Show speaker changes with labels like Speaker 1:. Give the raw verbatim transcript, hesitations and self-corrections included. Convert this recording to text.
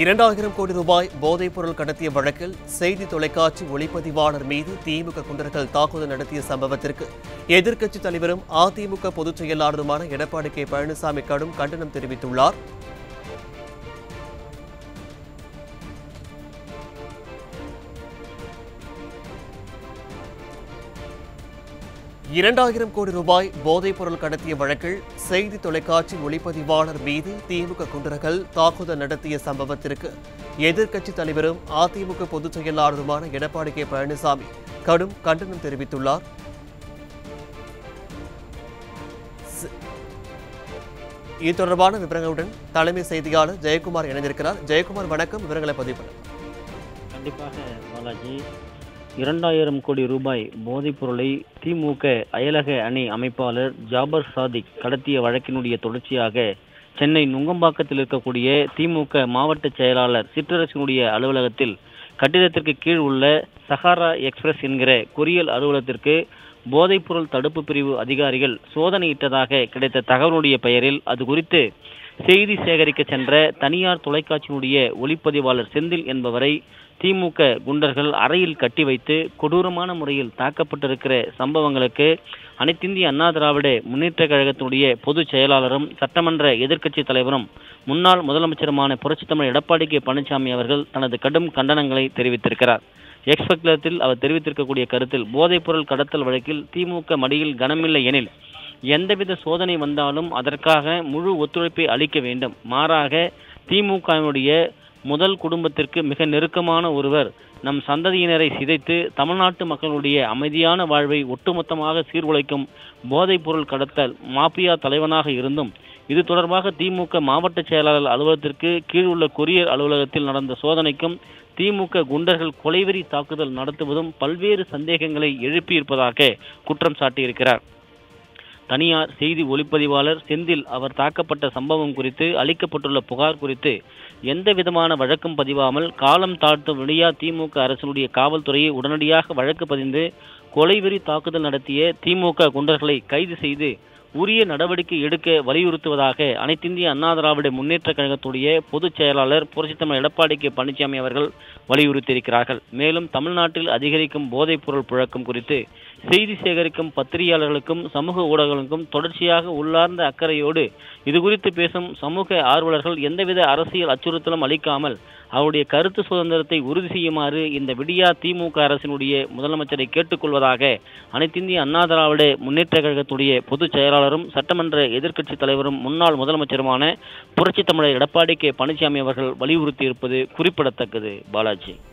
Speaker 1: இரண்டாயிரம் கோடி ரூபாய் போதைப் பொருள் கடத்திய வழக்கில் செய்தி தொலைக்காட்சி ஒளிப்பதிவாளர் மீது திமுக குண்டர்கள் தாக்குதல் நடத்திய சம்பவத்திற்கு எதிர்க்கட்சித் தலைவரும் அதிமுக பொதுச் செயலாளருமான எடப்பாடி கே பழனிசாமி கடும் கண்டனம் தெரிவித்துள்ளார். இரண்டாயிரம் கோடி ரூபாய் போதைப் பொருள் கடத்திய வழக்கில் செய்தி தொலைக்காட்சி ஒளிப்பதிவாளர் மீது திமுக குண்டர்கள் தாக்குதல் நடத்திய சம்பவத்திற்கு எதிர்க்கட்சித் தலைவரும் அதிமுக பொதுச் செயலாளருமான எடப்பாடி கே பழனிசாமி கடும் கண்டனம் தெரிவித்துள்ளார். இது தொடர்பான விவரங்களுடன் தலைமை செய்தியாளர் ஜெயக்குமார் இணைந்திருக்கிறார். ஜெயக்குமார், வணக்கம். விவரங்களை பதிவு பண்ணுங்கள்.
Speaker 2: கண்டிப்பாக பாலாஜி, இரண்டாயிரம் கோடி ரூபாய் போதைப் பொருளை திமுக அயலக அணி அமைப்பாளர் ஜாபர் சாதிக் கடத்திய வழக்கினுடைய தொடர்ச்சியாக சென்னை நுங்கம்பாக்கத்தில் இருக்கக்கூடிய திமுக மாவட்ட செயலாளர் சிற்றரசினுடைய அலுவலகத்தில் கட்டிடத்திற்கு கீழ் உள்ள சஹாரா எக்ஸ்பிரஸ் என்கிற கொரியல் அலுவலகத்திற்கு போதைப்பொருள் தடுப்பு பிரிவு அதிகாரிகள் சோதனையிட்டதாக கிடைத்த தகவலுடைய பெயரில் அது குறித்து செய்தி சேகரிக்க சென்ற தனியார் தொலைக்காட்சியினுடைய ஒளிப்பதிவாளர் செந்தில் என்பவரை திமுக குண்டர்கள் அறையில் கட்டி வைத்து கொடூரமான முறையில் தாக்கப்பட்டிருக்கிற சம்பவங்களுக்கு அனைத்திந்திய அண்ணா திராவிட முன்னேற்ற கழகத்தினுடைய பொதுச் செயலாளரும் சட்டமன்ற எதிர்க்கட்சி தலைவரும் முன்னாள் முதலமைச்சருமான புரட்சித் தமிழர் எடப்பாடி கே பழனிசாமி அவர்கள் தனது கடும் கண்டனங்களை தெரிவித்திருக்கிறார். எக்ஸ்பெக்லத்தில் அவர் தெரிவித்திருக்கக்கூடிய கருத்தில் போதைப் பொருள் கடத்தல் வழக்கில் திமுக மடியில் கனமில்லை எனில் எந்தவித சோதனை வந்தாலும் அதற்காக முழு ஒத்துழைப்பை அளிக்க வேண்டும். மாறாக திமுகவினுடைய முதல் குடும்பத்திற்கு மிக நெருக்கமான ஒருவர் நம் சந்ததியினரை சிதைத்து தமிழ்நாட்டு மக்களுடைய அமைதியான வாழ்வை ஒட்டுமொத்தமாக சீர்குலைக்கும் போதைப் பொருள் கடத்தல் மாபியா தலைவனாக இருந்தும் இது தொடர்பாக திமுக மாவட்ட செயலாளர் அலுவலகத்திற்கு கீழ் உள்ள கொரியர் அலுவலகத்தில் நடந்த சோதனைக்கும் திமுக குண்டர்கள் கொலைவெறி தாக்குதல் நடத்துவதும் பல்வேறு சந்தேகங்களை எழுப்பியிருப்பதாக குற்றம் சாட்டியிருக்கிறார். தனியார் செய்தி ஒளிப்பதிவாளர் செந்தில் அவர் தாக்கப்பட்ட சம்பவம் குறித்து அளிக்கப்பட்டுள்ள புகார் குறித்து எந்த விதமான வழக்கும் பதிவாமல் காலம் தாழ்த்தும் விடியா திமுக அரசினுடைய காவல்துறையை உடனடியாக வழக்கு பதிந்து கொலைவெறி தாக்குதல் நடத்திய திமுக குண்டர்களை கைது செய்து உரிய நடவடிக்கை எடுக்க வலியுறுத்துவதாக அனைத்திந்திய அண்ணா திராவிட முன்னேற்ற கழகத்துடைய பொதுச் செயலாளர் புரட்சித் தமிழர் எடப்பாடி கே பழனிசாமி அவர்கள் வலியுறுத்தியிருக்கிறார்கள். மேலும் தமிழ்நாட்டில் அதிகரிக்கும் போதைப் பொருள் புழக்கம் குறித்து செய்தி சேகரிக்கும் பத்திரிகையாளர்களுக்கும் சமூக ஊடகங்களுக்கும் தொடர்ச்சியாக உள்ளார்ந்த அக்கறையோடு இது குறித்து பேசும் சமூக ஆர்வலர்கள் எந்தவித அரசியல் அச்சுறுத்தலும் அளிக்காமல் அவருடைய கருத்து சுதந்திரத்தை உறுதி செய்யுமாறு இந்த விடியா திமுக அரசினுடைய முதலமைச்சரை கேட்டுக்கொள்வதாக அனைத்திந்திய அண்ணா திராவிட முன்னேற்ற கழகத்துடைய பொதுச் செயலாளரும் சட்டமன்ற எதிர்க்கட்சி தலைவரும் முன்னாள் முதலமைச்சருமான புரட்சித் தமிழர் எடப்பாடி கே பழனிசாமி அவர்கள் வலியுறுத்தியிருப்பது குறிப்பிடத்தக்கது. பாலாஜி.